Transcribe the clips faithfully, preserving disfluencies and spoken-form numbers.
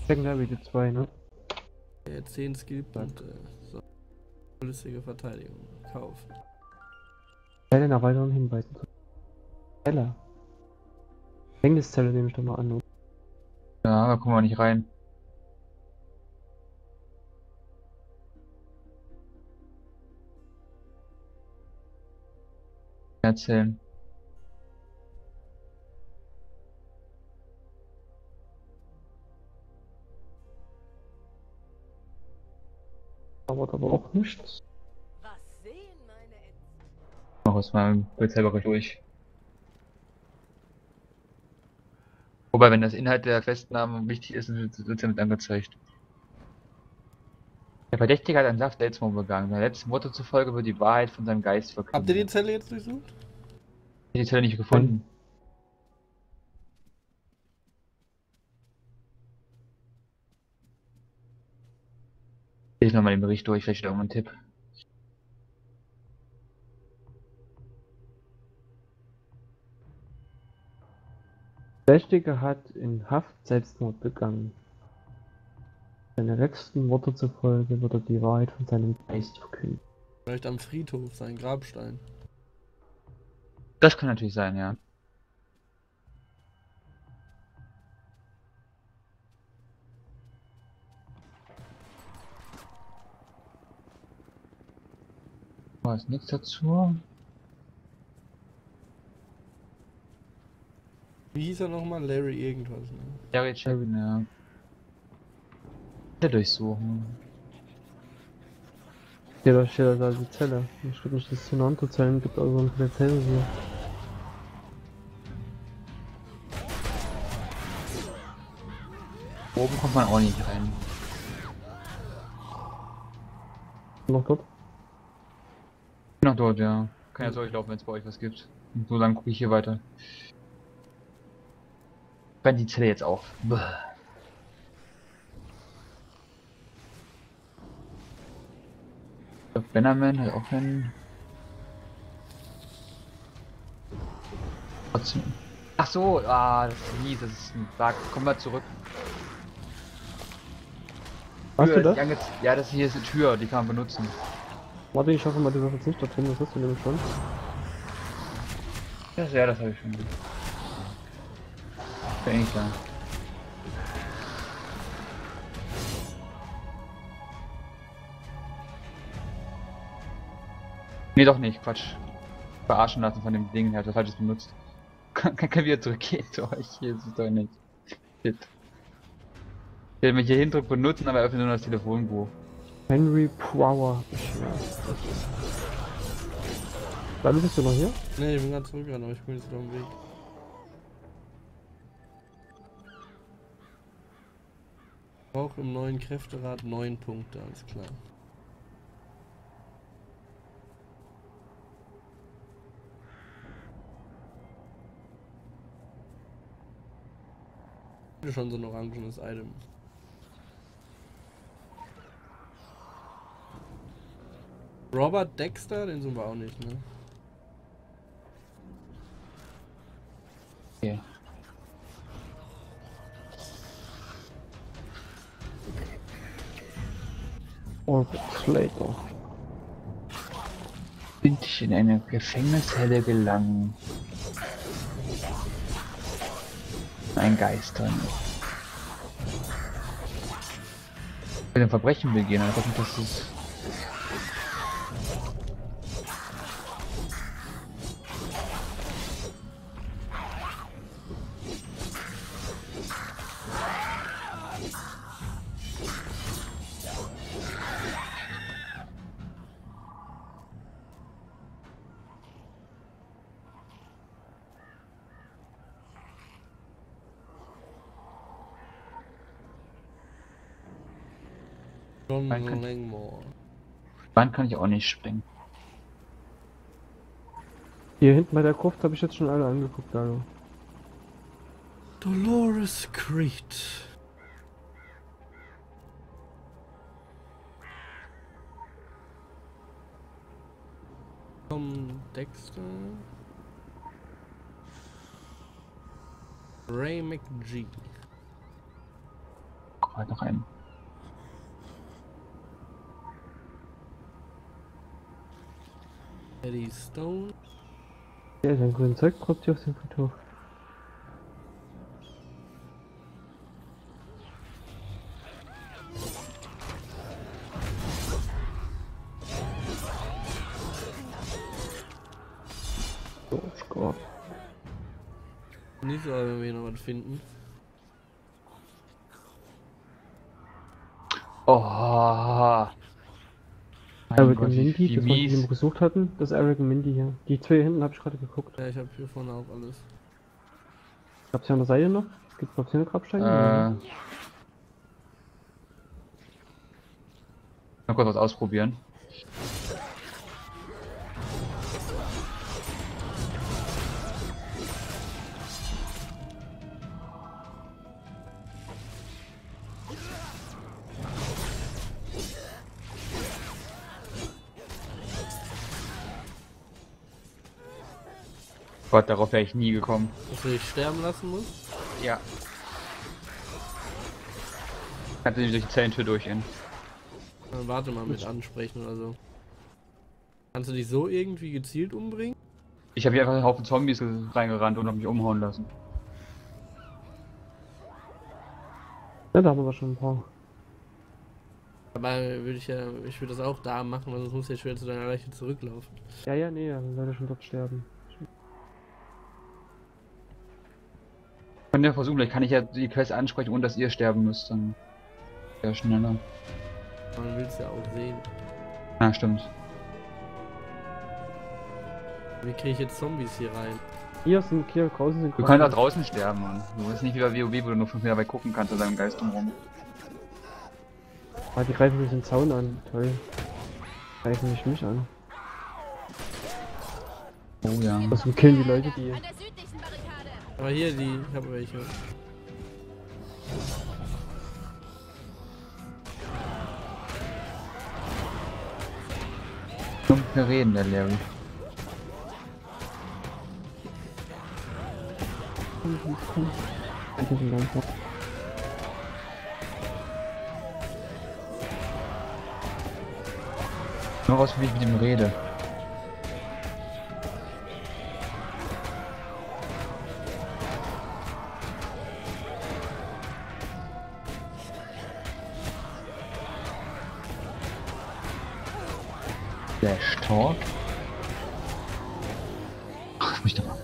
Secondary die zwei, ne? Ja, zehn Skillpunkte. So. Flüssige Verteidigung. Kaufen. Zelle nach weiteren Hinweisen. Zelle. Gefängniszelle nehme ich doch mal an. Oder? Ja, da kommen wir nicht rein. Erzählen. Dauert aber auch nichts. Was sehen meine Ents? Mach aus meinem Polizeibereich durch. Wobei, wenn das Inhalt der Festnahme wichtig ist, wird es damit angezeigt. Der Verdächtige hat einen Saft-Selbstmord begangen. Seinem letzten Motto zufolge wird die Wahrheit von seinem Geist verkündet. Habt ihr die Zelle jetzt durchsucht? Die Zelle nicht gefunden. Ich nochmal den Bericht durch, vielleicht steht irgendein Tipp. Der Verdächtige hat in Haft Selbstmord begangen. Seine letzten Worte zufolge wird er die Wahrheit von seinem Geist verkünden. Vielleicht am Friedhof, sein Grabstein. Das kann natürlich sein, ja. Da ist nichts dazu. Wie hieß er nochmal? Larry irgendwas, ne? Larry Chapin, ja. Der durchsuchen. Ja, da steht da die Zelle. Ich glaube nicht, dass es eine andere Zellen gibt, also ein Polizeirevier. Oben kommt man auch nicht rein. Noch dort? Noch dort, ja. Kann ja durchlaufen, wenn es bei euch was gibt. Und so lange gucke ich hier weiter. Brennt die Zelle jetzt auf. Bäh. Benjamin hat auch einen. Trotzdem. Ach so, ah, das ist mies, das ist ein Bug. Komm mal zurück. Hast du Tür, das? die ange- Ja, das hier ist eine Tür, die kann man benutzen. Warte, ich hoffe mal, du wirst jetzt nicht dorthin, das hast du nämlich schon. Ja, ja, das habe ich schon. Ist ja eh klar. Nee, doch nicht, Quatsch. Verarschen lassen von dem Ding, er hat das falsches benutzt. Kann, kann wieder zurückgehen zu euch, hier ist es doch nicht. Shit. Ich werde mich hier hindrück benutzen, aber öffne nur das Telefonbuch. Henry Power. Dann bist du noch hier? Ne, ich bin gerade zurückgegangen, aber ich bin jetzt wieder am Weg. Auch im neuen Kräfterad neun Punkte, alles klar. Schon so ein orangenes Item. Robert Dexter, den suchen wir auch nicht, ne? Okay. Orbit Slater. Bin ich in eine Gefängnishelle gelangen. Ein Geistern. Ich will ein Verbrechen begehen, aber nicht, dass es. John Man kann- Langmore. Wann kann ich auch nicht springen? Hier hinten bei der Gruft habe ich jetzt schon alle angeguckt, also. Dolores Creed. Tom Dexter. Ray McGee. halt noch einen. Eddie Stone. Ja, sein grünen Zeug droppt hier auf den Friedhof. So, Score. Nicht so, wenn wir noch was finden. Oh. Mein Eric Gott, und wie, Mindy, wie das war die, die wir mies. gesucht hatten. Das Eric und Mindy hier. Die zwei hier hinten habe ich gerade geguckt. Ja, ich habe hier vorne auch alles. Gab's hier an der Seite noch? Gibt's noch keine Grabsteine? Äh, mal kurz was ausprobieren. Gott, darauf wäre ich nie gekommen. Dass du dich sterben lassen musst? Ja. Kannst du nicht durch die Zellentür durchgehen. Dann warte mal mit ansprechen oder so. Kannst du dich so irgendwie gezielt umbringen? Ich habe hier einfach einen Haufen Zombies reingerannt und habe mich umhauen lassen. Ja, da haben wir schon ein paar. Aber würde ich ja, ich würde das auch da machen, weil sonst muss ich ja schwer zu deiner Leiche zurücklaufen. Ja, ja, nee, dann sollte schon dort sterben. Ich kann ja versuchen, vielleicht kann ich ja die Quest ansprechen, ohne dass ihr sterben müsst, dann wäre schneller. Man will es ja auch sehen. Ja, stimmt. Wie kriege ich jetzt Zombies hier rein? Hier sind, hier draußen sind Du kannst auch draußen sterben, Mann. Du bist nicht wie bei WoW, wo du nur fünf Meter weit gucken kannst, an deinem Geist drumherum. Ah, die greifen mich den Zaun an. Toll. Greifen nicht mich an. Oh ja. Also killen die Leute, die... An der südlichen Barrikade. Aber hier, die, ich habe welche. Dumme Reden, der Larry. Nur was, wie ich mit ihm rede. Flash Talk. Ach, mich doch mal.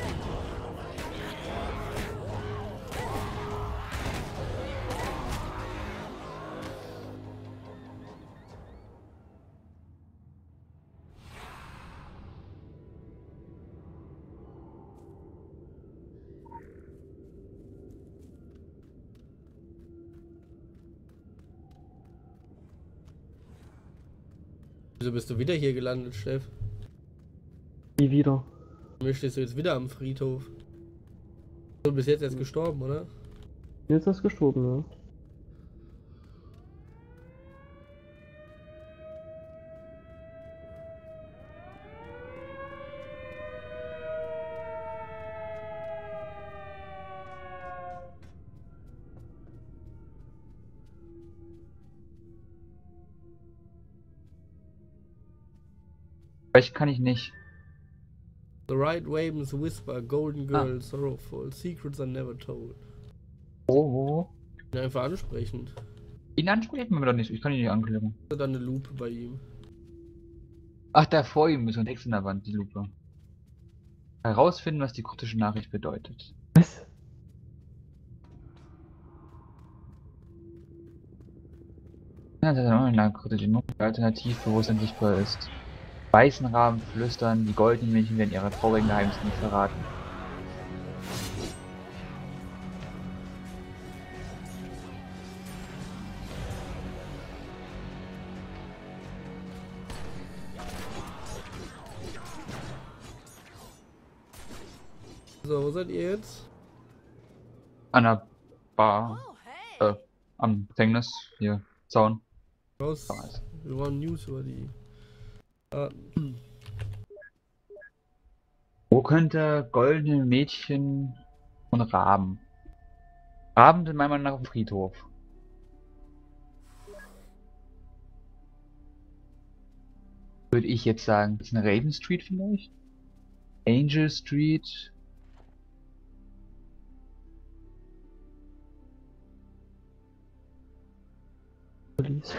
Wieso bist du wieder hier gelandet, Steff? Die wieder. Mir stehst du jetzt wieder am Friedhof. Du bist jetzt erst gestorben, oder? Jetzt ist gestorben, ne? Vielleicht kann ich nicht. The right Ravens whisper, golden girl, ah. sorrowful, secrets are never told. Oh. Ja, einfach ansprechend. Ihn ansprechen wir doch nicht, ich kann ihn nicht anklicken. Dann eine Lupe bei ihm. Ach, da vor ihm ist ein Text in der Wand, die Lupe. Herausfinden, was die kryptische Nachricht bedeutet. Was? Ja, das ist eine Online-kryptische Nachricht, die Alternativbewusstsein sichtbar ist. Weißen Raben flüstern, die goldenen Mädchen werden ihre traurigen Geheimnisse nicht verraten. So, wo seid ihr jetzt? An der Bar, Oh, hey. äh, am Gefängnis, hier, Zaun. Raus. Nice. Wir wollen News über die. Ah, Wo könnte goldene Mädchen und Raben? Raben sind meiner Meinung nach auf dem Friedhof. würde ich jetzt sagen. Ist eine Raven Street vielleicht? Angel Street? Police.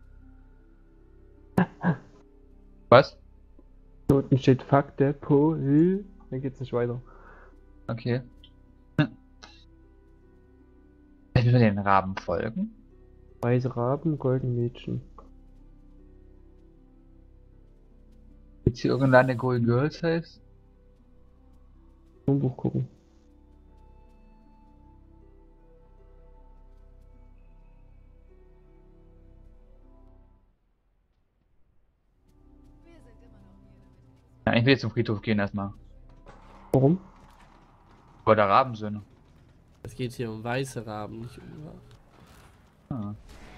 Was? Hier unten steht Fakte, Pol. Dann geht's nicht weiter. Okay. Hm. Ich will den Raben folgen. Weiße Raben, golden Mädchen. Gibt's hier irgendeine Golden Girls heißt? Im Buch gucken. Wir sind immer noch hier, damit Ja, ich will jetzt zum Friedhof gehen erstmal. Warum? Weil da Raben sind. Es geht hier um weiße Raben, nicht um. Ah.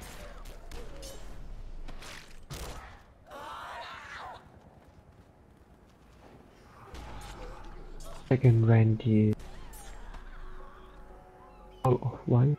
Second Randy. All of White.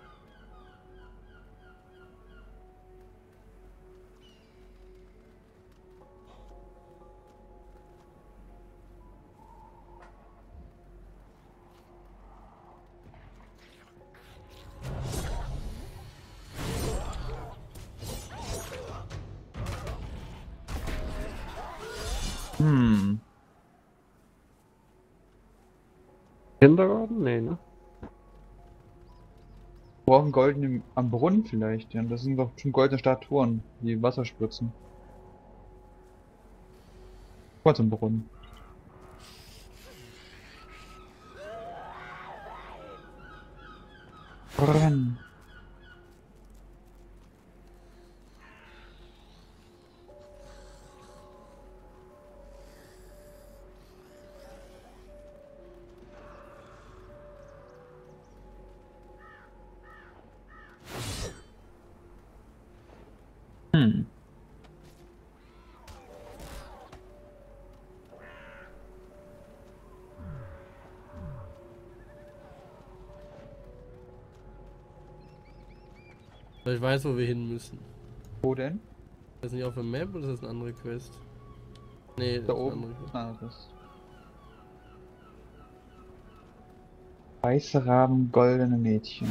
Hm. Kindergarten? Nee, ne? Wir brauchen goldene am Brunnen vielleicht. Ja, das sind doch schon goldene Statuen, die Wasser spritzen. Mal zum Brunnen. Brunnen. Hm. Weil ich weiß, wo wir hin müssen. Wo denn? Ist das nicht auf der Map oder ist das eine andere Quest? Nee, das Da ist eine oben. andere Quest. Ah, das. Weiße Raben, goldene Mädchen.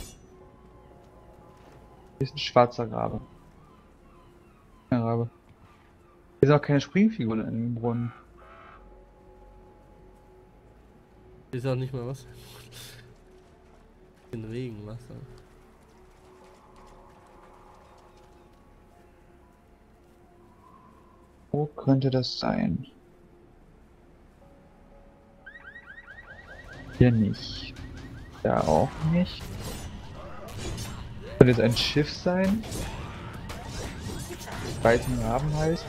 Hier ist ein schwarzer Rabe. Ein Rabe. Hier sind auch keine Springfiguren in dem Brunnen. Hier ist auch nicht mal was. In Regenwasser. Wo könnte das sein? Hier nicht. Da auch nicht. Könnte es ein Schiff sein? Weißen Raben heißt.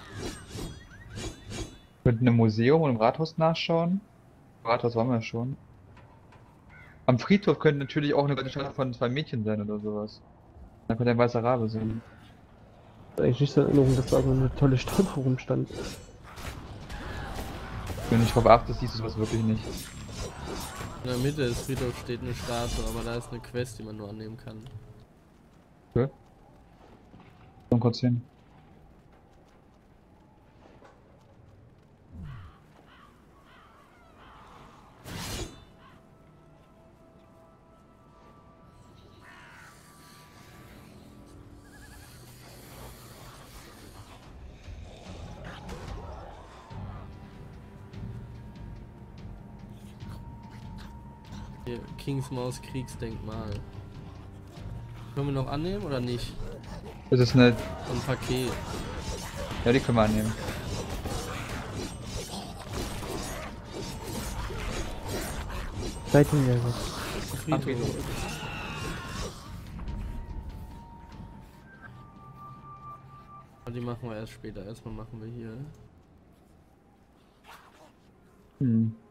Könnten im Museum und im Rathaus nachschauen. Im Rathaus waren wir schon. Am Friedhof könnte natürlich auch eine goldene Statue von zwei Mädchen sein oder sowas. Da könnte ein weißer Rabe sein. Eigentlich nicht so in Erinnerung, dass da so eine tolle Statue rumstand. Wenn ich darauf achte, siehst du sowas wirklich nicht. In der Mitte des Friedhofs steht eine Statue, aber da ist eine Quest, die man nur annehmen kann. Okay. Komm kurz hin. Hier, Kingsmaus Kriegsdenkmal. Können wir noch annehmen oder nicht? Das ist eine. So ein Paket. Ja, die können wir annehmen. Seitenjäger. Friedhof. Friedhof. Aber die machen wir erst später. Erstmal machen wir hier. Hm.